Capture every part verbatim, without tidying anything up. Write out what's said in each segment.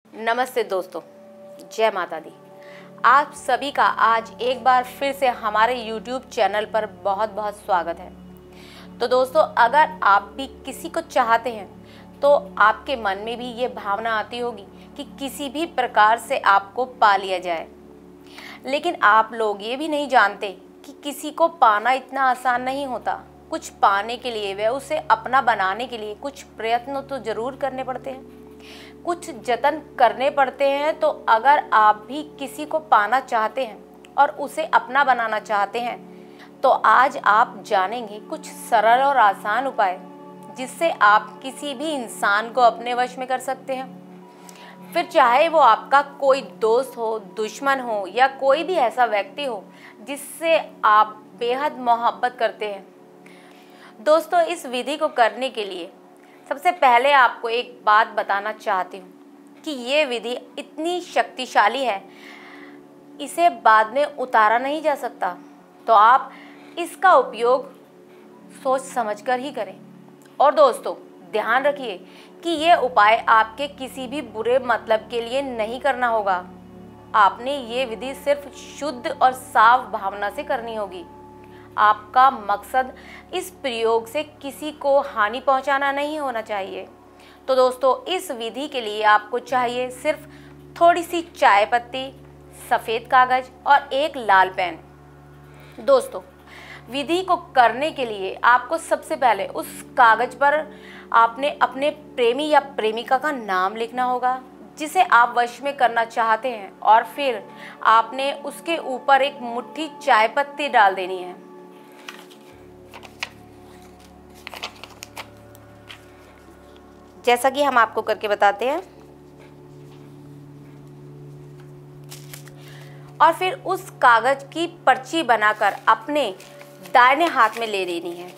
नमस्ते दोस्तों, जय माता दी। आप सभी का आज एक बार फिर से हमारे यूट्यूब चैनल पर बहुत बहुत स्वागत है। तो दोस्तों, अगर आप भी किसी को चाहते हैं तो आपके मन में भी ये भावना आती होगी कि किसी भी प्रकार से आपको पा लिया जाए, लेकिन आप लोग ये भी नहीं जानते कि किसी को पाना इतना आसान नहीं होता। कुछ पाने के लिए व उसे अपना बनाने के लिए कुछ प्रयत्न तो ज़रूर करने पड़ते हैं, कुछ जतन करने पड़ते हैं। तो अगर आप भी किसी को पाना चाहते हैं और उसे अपना बनाना चाहते हैं तो आज आप जानेंगे कुछ सरल और आसान उपाय जिससे आप किसी भी इंसान को अपने वश में कर सकते हैं। फिर चाहे वो आपका कोई दोस्त हो, दुश्मन हो या कोई भी ऐसा व्यक्ति हो जिससे आप बेहद मोहब्बत करते हैं। दोस्तों, इस विधि को करने के लिए सबसे पहले आपको एक बात बताना चाहती हूँ कि ये विधि इतनी शक्तिशाली है, इसे बाद में उतारा नहीं जा सकता। तो आप इसका उपयोग सोच समझकर ही करें। और दोस्तों, ध्यान रखिए कि ये उपाय आपके किसी भी बुरे मतलब के लिए नहीं करना होगा। आपने ये विधि सिर्फ शुद्ध और साफ भावना से करनी होगी। आपका मकसद इस प्रयोग से किसी को हानि पहुंचाना नहीं होना चाहिए। तो दोस्तों, इस विधि के लिए आपको चाहिए सिर्फ थोड़ी सी चाय पत्ती, सफ़ेद कागज़ और एक लाल पेन। दोस्तों, विधि को करने के लिए आपको सबसे पहले उस कागज़ पर आपने अपने प्रेमी या प्रेमिका का नाम लिखना होगा जिसे आप वश में करना चाहते हैं, और फिर आपने उसके ऊपर एक मुट्ठी चाय पत्ती डाल देनी है। जैसा कि हम आपको करके बताते हैं, और फिर उस कागज की पर्ची बनाकर अपने दाहिने हाथ में ले लेनी है।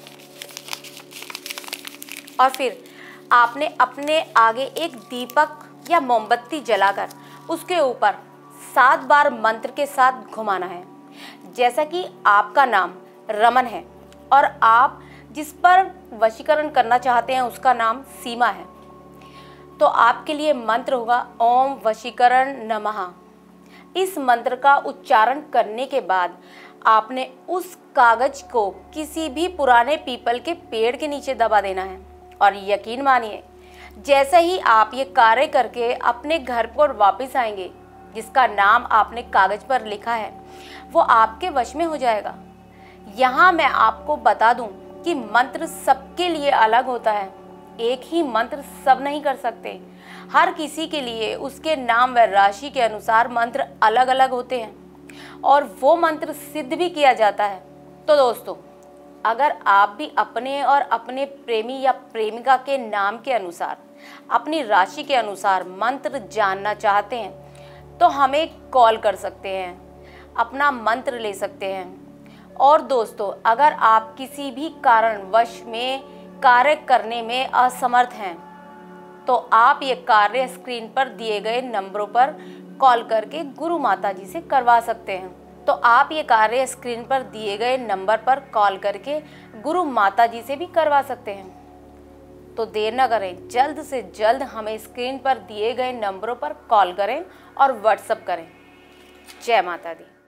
और फिर आपने अपने आगे एक दीपक या मोमबत्ती जलाकर उसके ऊपर सात बार मंत्र के साथ घुमाना है। जैसा कि आपका नाम रमन है और आप जिस पर वशीकरण करना चाहते हैं उसका नाम सीमा है, तो आपके लिए मंत्र होगा ओम वशीकरण नमः। इस मंत्र का उच्चारण करने के बाद आपने उस कागज को किसी भी पुराने पीपल के पेड़ के नीचे दबा देना है। और यकीन मानिए, जैसे ही आप ये कार्य करके अपने घर पर वापस आएंगे, जिसका नाम आपने कागज पर लिखा है वो आपके वश में हो जाएगा। यहाँ मैं आपको बता दूं कि मंत्र सबके लिए अलग होता है। एक ही मंत्र सब नहीं कर सकते। हर किसी के लिए उसके नाम व राशि के अनुसार मंत्र अलग अलग होते हैं और वो मंत्र सिद्ध भी किया जाता है। तो दोस्तों, अगर आप भी अपने और अपने प्रेमी या प्रेमिका के नाम के अनुसार, अपनी राशि के अनुसार मंत्र जानना चाहते हैं तो हमें कॉल कर सकते हैं, अपना मंत्र ले सकते हैं। और दोस्तों, अगर आप किसी भी कारणवश में कार्य करने में असमर्थ हैं तो आप ये कार्य स्क्रीन पर दिए गए नंबरों पर कॉल करके गुरु माता जी से करवा सकते हैं। तो आप ये कार्य स्क्रीन पर दिए गए नंबर पर कॉल करके गुरु माता जी से भी करवा सकते हैं। तो देर न करें, जल्द से जल्द हमें स्क्रीन पर दिए गए नंबरों पर कॉल करें और व्हाट्सएप करें। जय माता दी।